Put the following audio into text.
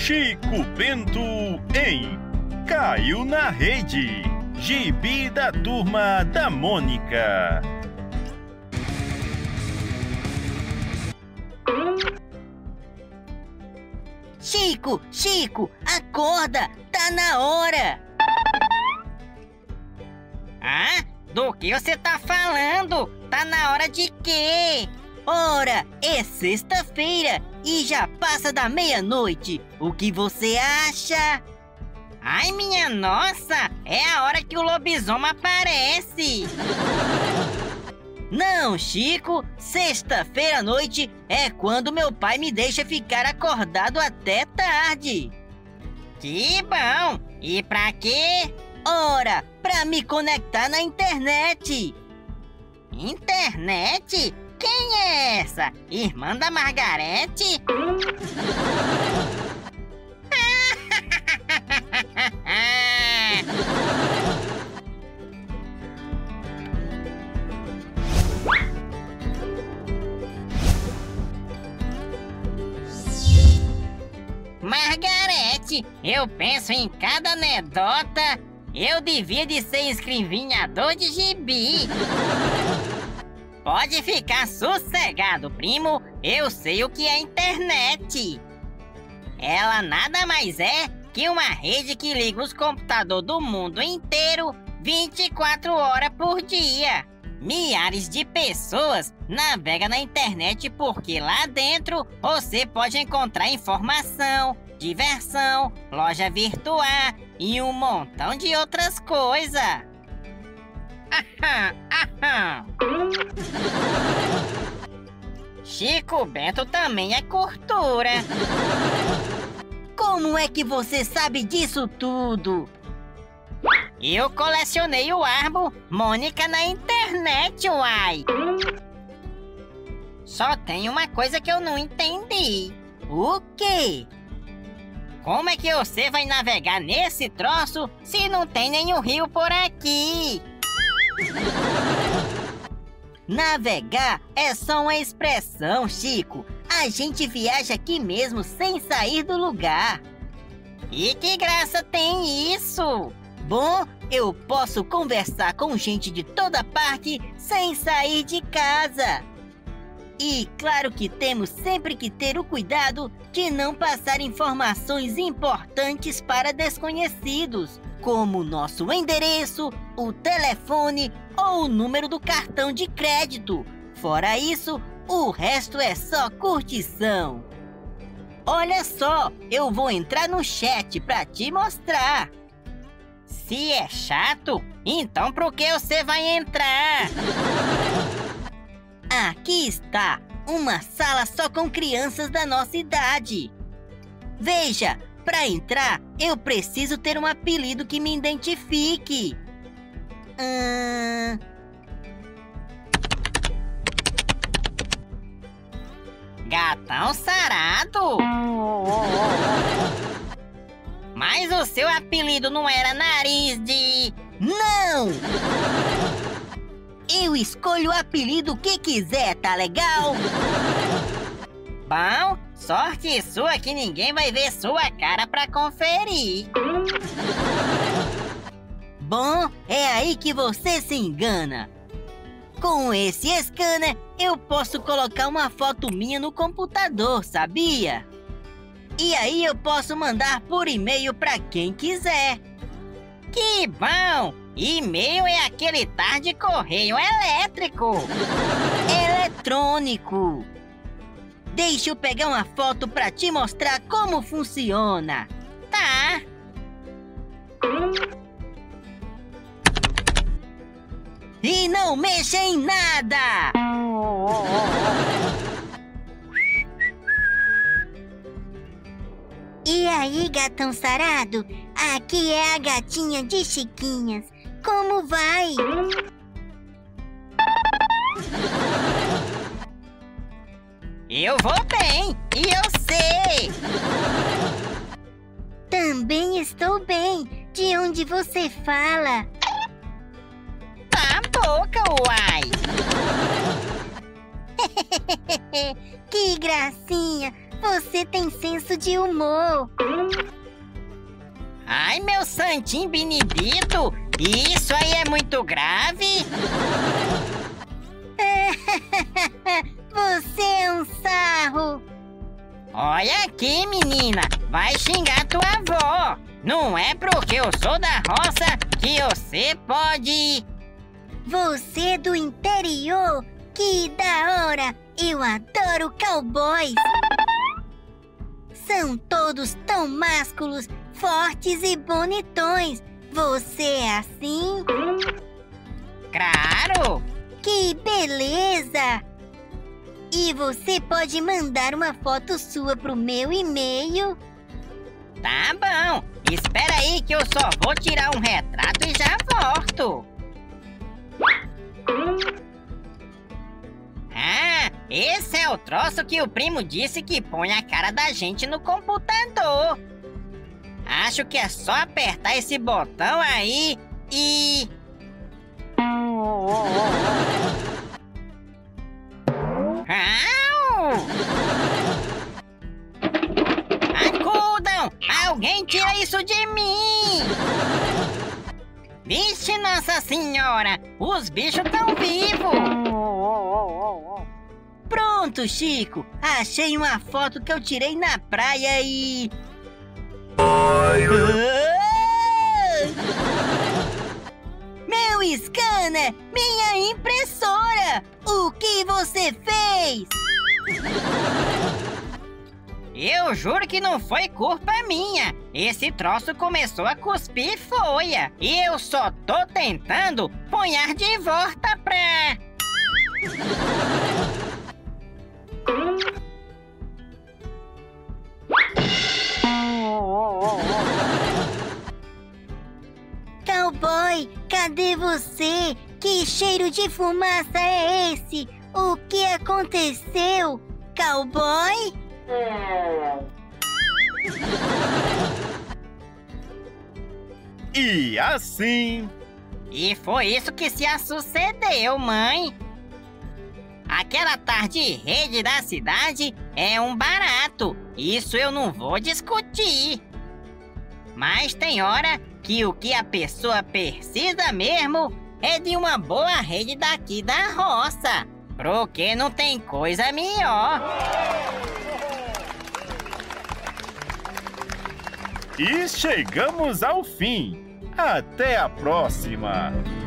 Chico Bento em Caiu na Rede, gibi da Turma da Mônica. Chico, Chico, acorda! Tá na hora! Ah? Do que você tá falando? Tá na hora de quê? Ora, é sexta-feira e já passa da meia-noite. O que você acha? Ai, minha nossa! É a hora que o lobisomem aparece! Não, Chico, sexta-feira à noite é quando meu pai me deixa ficar acordado até tarde. Que bom! E pra quê? Ora, pra me conectar na internet. Internet? Quem é essa? Irmã da Margarete? Margarete, eu penso em cada anedota. Eu devia de ser escrivinhador de gibi. Pode ficar sossegado, primo. Eu sei o que é internet. Ela nada mais é que uma rede que liga os computadores do mundo inteiro 24 horas por dia. Milhares de pessoas navegam na internet porque lá dentro você pode encontrar informação, diversão, loja virtual e um montão de outras coisas. Chico Bento também é cultura. Como é que você sabe disso tudo? Eu colecionei o álbum Mônica na internet, uai. Só tem uma coisa que eu não entendi. O quê? Como é que você vai navegar nesse troço se não tem nenhum rio por aqui? Navegar é só uma expressão, Chico. A gente viaja aqui mesmo sem sair do lugar. E que graça tem isso? Bom, eu posso conversar com gente de toda parte sem sair de casa. E claro que temos sempre que ter o cuidado de não passar informações importantes para desconhecidos, como o nosso endereço, o telefone ou o número do cartão de crédito. Fora isso, o resto é só curtição. Olha só, eu vou entrar no chat para te mostrar. Se é chato, então por que você vai entrar? Aqui está, uma sala só com crianças da nossa idade. Veja, para entrar, eu preciso ter um apelido que me identifique. Gatão sarado? Mas o seu apelido não era nariz de... Não! Eu escolho o apelido que quiser, tá legal? Bom, sorte sua que ninguém vai ver sua cara pra conferir. Bom, é aí que você se engana. Com esse scanner, eu posso colocar uma foto minha no computador, sabia? E aí eu posso mandar por e-mail pra quem quiser. Que bom! E-mail é aquele tal de correio elétrico. Eletrônico. Deixa eu pegar uma foto pra te mostrar como funciona. Tá. E não mexa em nada! E aí, gatão sarado? Aqui é a gatinha de Chiquinhas. Como vai? Eu vou bem, e eu sei. Também estou bem. De onde você fala? Tá boca, uai. Que gracinha. Você tem senso de humor. Ai, meu santinho Benedito, isso aí é muito grave? Você é um sarro. Olha aqui, menina, vai xingar tua avó. Não é porque eu sou da roça que você pode... Você é do interior? Que da hora! Eu adoro cowboys. São todos tão másculos, fortes e bonitões. Você é assim? Claro! Que beleza! E você pode mandar uma foto sua pro meu e-mail? Tá bom, espera aí que eu só vou tirar um retrato e já volto. Ah, esse é o troço que o primo disse que põe a cara da gente no computador. Acho que é só apertar esse botão aí e... Au! Acudam! Alguém tira isso de mim! Vixe, Nossa Senhora! Os bichos tão vivos! Pronto, Chico. Achei uma foto que eu tirei na praia e... Meu scanner! Minha impressora! O que você fez? Eu juro que não foi culpa minha. Esse troço começou a cuspir folha. E eu só tô tentando ponhar de volta pra... Cowboy, cadê você? Que cheiro de fumaça é esse? O que aconteceu? Cowboy? E assim... E foi isso que se sucedeu, mãe. Aquela tarde rede da cidade é um barato. Isso eu não vou discutir. Mas tem hora que o que a pessoa precisa mesmo é de uma boa rede daqui da roça. Porque não tem coisa melhor. E chegamos ao fim. Até a próxima!